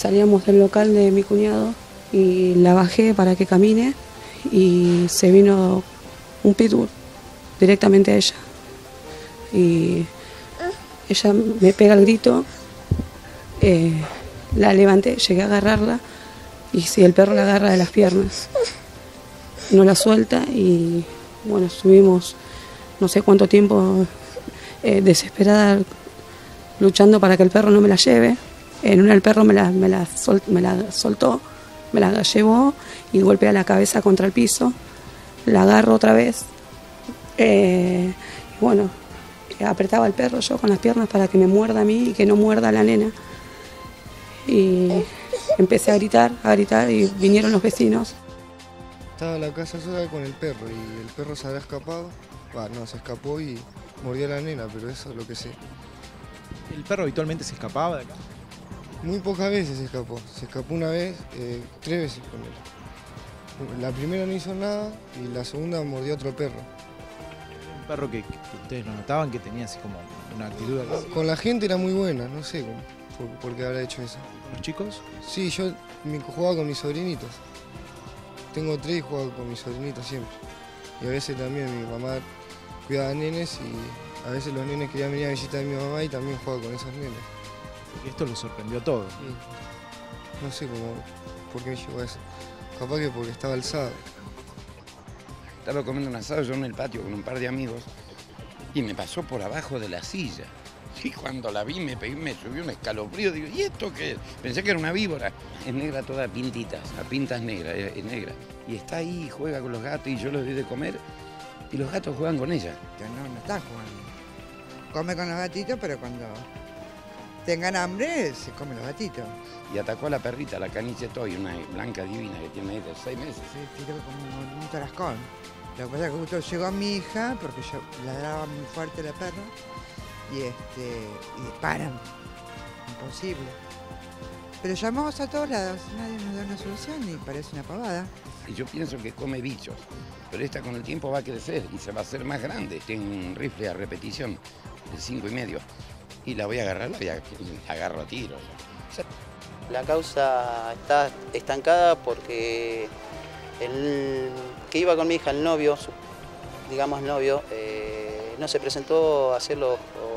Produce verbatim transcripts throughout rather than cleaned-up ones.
salíamos del local de mi cuñado y la bajé para que camine y se vino un pitbull directamente a ella. Y ella me pega el grito, eh, la levanté, llegué a agarrarla y si el perro la agarra de las piernas, no la suelta y bueno, estuvimos no sé cuánto tiempo eh, desesperada luchando para que el perro no me la lleve. En una el perro me la, me la, sol, me la soltó, me la llevó y golpea la cabeza contra el piso, la agarro otra vez, eh, y bueno, apretaba al perro yo con las piernas para que me muerda a mí y que no muerda a la nena. Y empecé a gritar, a gritar y vinieron los vecinos. Estaba en la casa sola con el perro y el perro se había escapado, bah, no, se escapó y mordió a la nena, pero eso es lo que sé. ¿El perro habitualmente se escapaba de acá? Muy pocas veces se escapó, se escapó una vez, eh, tres veces con él. La primera no hizo nada y la segunda mordió a otro perro. Un perro que, que ustedes lo notaban que tenía así como una actitud agresiva. Con la gente era muy buena, no sé cómo, por, por qué habrá hecho eso. ¿Con los chicos? Sí, yo me jugaba con mis sobrinitos. Tengo tres y jugaba con mis sobrinitos siempre. Y a veces también mi mamá cuidaba nenes y a veces los nenes querían venir a visitar a mi mamá y también jugaba con esos nenes. Y esto lo sorprendió todo. Sí. No sé cómo, por qué me llegó a eso. Capaz que porque estaba alzado. Estaba comiendo un asado yo en el patio con un par de amigos y me pasó por abajo de la silla. Y cuando la vi me pegué, me subió un escalofrío. Digo, ¿y esto qué es? Pensé que era una víbora. Es negra toda, pintitas, a pintas negras, es, es negra. Y está ahí, juega con los gatos y yo los doy de comer y los gatos juegan con ella. No, no está jugando. Come con los gatitos, pero cuando tengan hambre se comen los gatitos. Y atacó a la perrita, la caniche Toy, una blanca divina que tiene ahí de seis meses. Se tiró como un, un tarascón. Lo que pasa es que justo llegó mi hija, porque yo ladraba muy fuerte la perra, y este y disparan. Imposible. Pero llamamos a todos lados, nadie nos da una solución y parece una pavada. Y yo pienso que come bichos, pero esta con el tiempo va a crecer y se va a hacer más grande. Tengo un rifle a repetición de cinco y medio y la voy a agarrar, la voy a, la agarro a tiros. O sea, la causa está estancada porque el que iba con mi hija, el novio, su, digamos el novio, eh, no se presentó a hacer los,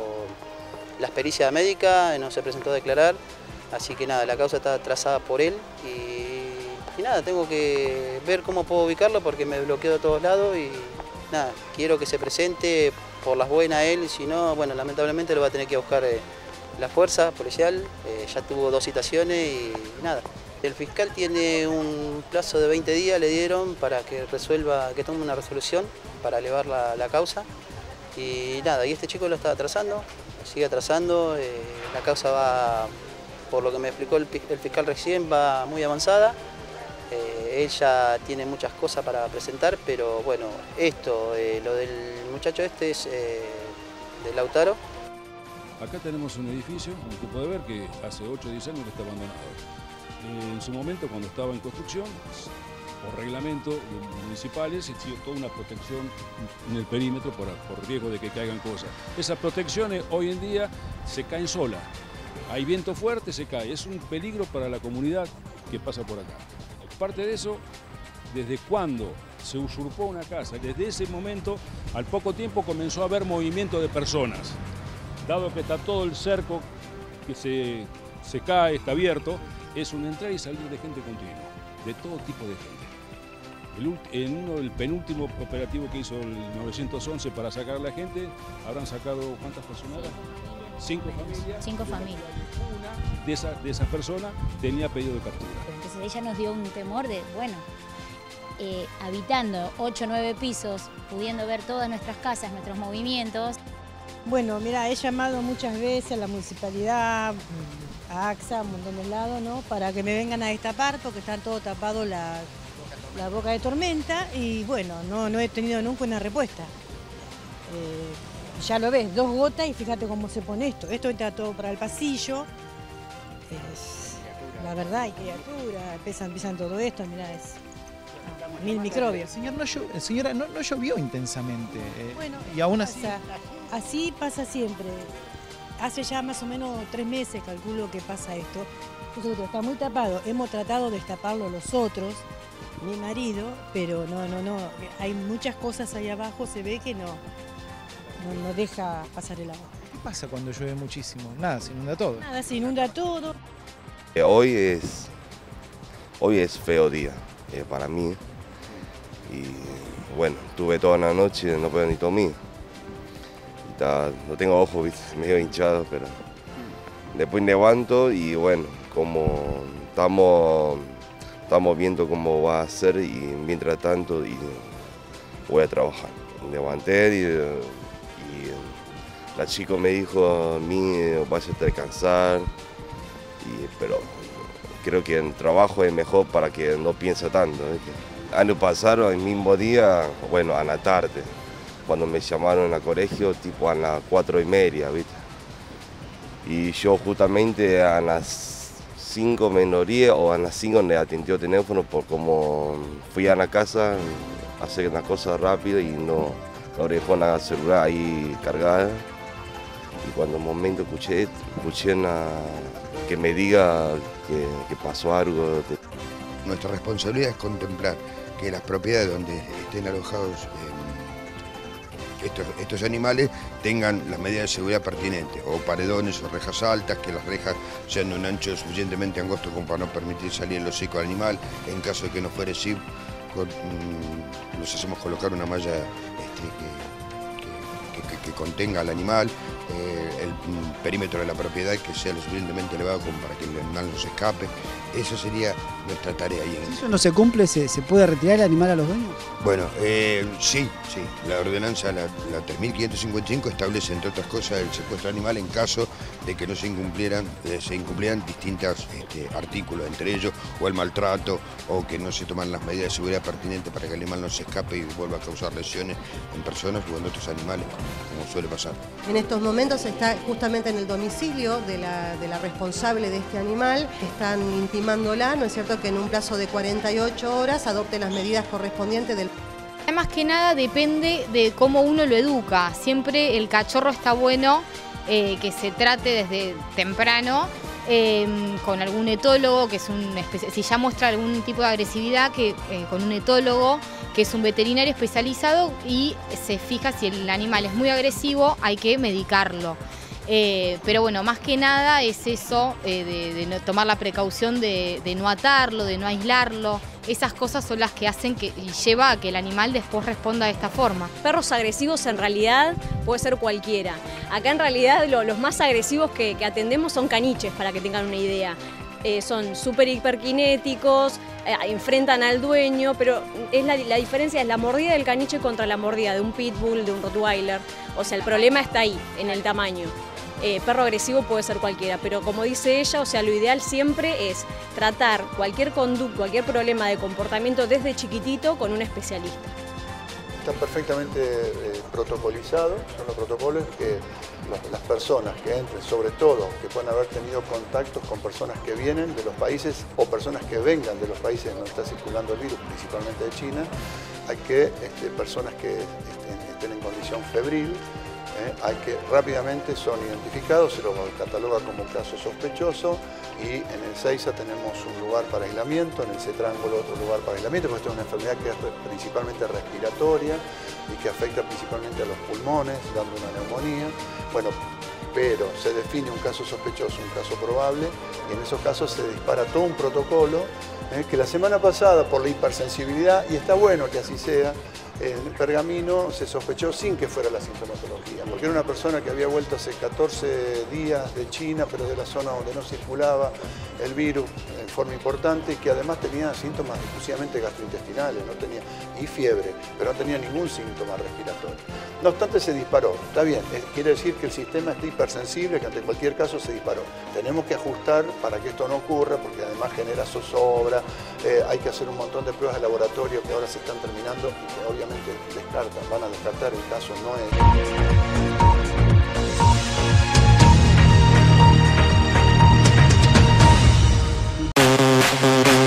o, las pericias médicas, no se presentó a declarar, así que nada, la causa está trazada por él y, y nada, tengo que ver cómo puedo ubicarlo porque me bloqueo de todos lados y nada, quiero que se presente por las buenas él, y si no, bueno, lamentablemente lo va a tener que buscar eh, la fuerza policial, eh, ya tuvo dos citaciones y nada. El fiscal tiene un plazo de veinte días, le dieron para que resuelva, que tome una resolución para elevar la, la causa. Y nada, y este chico lo está atrasando, sigue atrasando, eh, la causa va, por lo que me explicó el, el fiscal recién, va muy avanzada. Eh, ella tiene muchas cosas para presentar, pero bueno, esto, eh, lo del muchacho este es eh, de Lautaro. Acá tenemos un edificio, como usted puede ver, que hace ocho o diez años que está abandonado. En su momento, cuando estaba en construcción, por reglamento municipales, existió toda una protección en el perímetro por, por riesgo de que caigan cosas. Esas protecciones hoy en día se caen solas. Hay viento fuerte, se cae. Es un peligro para la comunidad que pasa por acá. Aparte de eso, desde cuando se usurpó una casa, desde ese momento, al poco tiempo comenzó a haber movimiento de personas. Dado que está todo el cerco que se, se cae, está abierto, es un entrar y salir de gente continua, de todo tipo de gente. El, en uno del penúltimo operativo que hizo el novecientos once para sacar a la gente, habrán sacado ¿cuántas personas? Cinco familias. Cinco familias. Una de esas de esas personas tenía pedido de captura. Entonces ella nos dio un temor de, bueno, eh, habitando ocho o nueve pisos, pudiendo ver todas nuestras casas, nuestros movimientos. Bueno, mira, he llamado muchas veces a la municipalidad, a AXA, a un montón de lados, ¿no? Para que me vengan a destapar porque están todos tapados la, la boca de tormenta y bueno, no, no he tenido nunca una respuesta. Eh, ya lo ves, dos gotas y fíjate cómo se pone esto. Esto entra todo para el pasillo. Es, la verdad, hay criaturas, empiezan, empiezan todo esto, mirá, es mil microbios. Señor, no, señora, no, no llovió intensamente. Eh, bueno, y aún así... Pasa, así pasa siempre. hace ya más o menos tres meses, calculo que pasa esto. Nosotros está muy tapado, hemos tratado de destaparlo los otros, mi marido, pero no, no, no, hay muchas cosas ahí abajo, se ve que no, no, no deja pasar el agua. ¿Qué pasa cuando llueve muchísimo? Nada, se inunda todo. Nada, se inunda todo. Hoy es, hoy es feo día eh, para mí y bueno, tuve toda la noche, no puedo ni dormir. Está, no tengo ojos, ¿viste? Medio hinchado, pero después levanto y bueno, como estamos, estamos viendo cómo va a ser y mientras tanto y voy a trabajar. Levanté y, y la chica me dijo a mí, vas a descansar. Y, pero creo que el trabajo es mejor para que no piense tanto. ¿Viste? Año pasado, el mismo día, bueno, a la tarde, cuando me llamaron al colegio, tipo a las cuatro y media, ¿viste? Y yo justamente a las cinco menos diez o a las cinco le atendí el teléfono por como fui a la casa a hacer una cosa rápida y no, no dejó la celular ahí cargada. Y cuando en un momento escuché, escuché una, que me diga que, que pasó algo. Nuestra responsabilidad es contemplar que las propiedades donde estén alojados eh, estos, estos animales tengan las medidas de seguridad pertinentes, o paredones o rejas altas, que las rejas sean de un ancho suficientemente angosto como para no permitir salir el hocico al animal. En caso de que no fuera así, con, mmm, nos hacemos colocar una malla este, que, que, que, que contenga al animal, eh, el mm, perímetro de la propiedad que sea lo suficientemente elevado como para que el animal no se escape. Esa sería nuestra tarea ahí. Si eso no se cumple, ¿se, se puede retirar el animal a los dueños? Bueno, eh, sí, sí. La ordenanza, la, la tres mil quinientos cincuenta y cinco, establece, entre otras cosas, el secuestro animal en caso de que no se incumplieran, eh, se incumplieran distintos este, artículos, entre ellos, o el maltrato, o que no se toman las medidas de seguridad pertinentes para que el animal no se escape y vuelva a causar lesiones en personas o en otros animales, como, como suele pasar. En estos momentos está justamente en el domicilio de la, de la responsable de este animal, están intimándola, ¿no es cierto?, que en un plazo de cuarenta y ocho horas adopte las medidas correspondientes del... Más que nada depende de cómo uno lo educa. Siempre el cachorro está bueno eh, que se trate desde temprano eh, con algún etólogo, que es un si ya muestra algún tipo de agresividad, que eh, con un etólogo, que es un veterinario especializado, y se fija si el animal es muy agresivo, hay que medicarlo. Eh, pero bueno, más que nada es eso, eh, de, de no, tomar la precaución de, de no atarlo, de no aislarlo. Esas cosas son las que hacen que, y lleva a que el animal después responda de esta forma. Perros agresivos en realidad puede ser cualquiera. Acá en realidad lo, los más agresivos que, que atendemos son caniches, para que tengan una idea. Eh, son súper hiperkinéticos, eh, enfrentan al dueño, pero es la, la diferencia es la mordida del caniche contra la mordida de un pitbull, de un rottweiler. O sea, el problema está ahí, en el tamaño. Eh, perro agresivo puede ser cualquiera, pero como dice ella, o sea, lo ideal siempre es tratar cualquier conducta, cualquier problema de comportamiento desde chiquitito con un especialista. Están perfectamente eh, protocolizados, son los protocolos que las, las personas que entren, sobre todo que puedan haber tenido contactos con personas que vienen de los países o personas que vengan de los países donde está circulando el virus, principalmente de China, hay que, este, personas que estén, estén en condición febril, Eh, hay que rápidamente son identificados, se los cataloga como caso sospechoso y en el Seiza tenemos un lugar para aislamiento, en el C-Triángulo otro lugar para aislamiento, porque esta es una enfermedad que es principalmente respiratoria y que afecta principalmente a los pulmones, dando una neumonía. Bueno, pero se define un caso sospechoso, un caso probable, y en esos casos se dispara todo un protocolo eh, que la semana pasada, por la hipersensibilidad, y está bueno que así sea, en Pergamino se sospechó sin que fuera la sintomatología, porque era una persona que había vuelto hace catorce días de China, pero de la zona donde no circulaba el virus en forma importante, y que además tenía síntomas exclusivamente gastrointestinales, no tenía, y fiebre, pero no tenía ningún síntoma respiratorio. No obstante, se disparó. Está bien, quiere decir que el sistema está hipersensible, que ante cualquier caso se disparó. Tenemos que ajustar para que esto no ocurra, porque además genera zozobra, eh, hay que hacer un montón de pruebas de laboratorio que ahora se están terminando y que obviamente descartan, van a descartar, el caso no es...